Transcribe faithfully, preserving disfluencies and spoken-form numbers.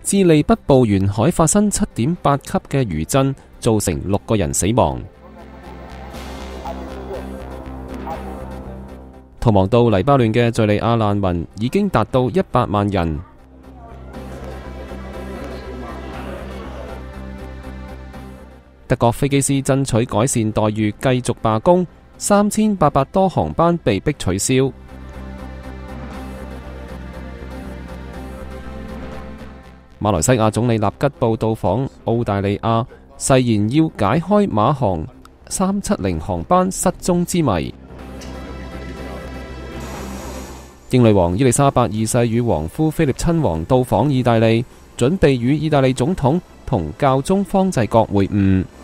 智利北部沿海發生七點八級嘅餘震，造成六個人死亡。逃亡到黎巴嫩嘅敘利亞難民已經達到一百萬人。德國飛機師爭取改善待遇，繼續罷工，三千八百多航班被迫取消。馬來西亞總理納吉布到訪澳大利亞，誓言要解開馬航三七零航班失蹤之謎。英女王伊麗莎白二世與王夫菲臘親王到訪意大利，準備與意大利總統同教宗方濟各會晤。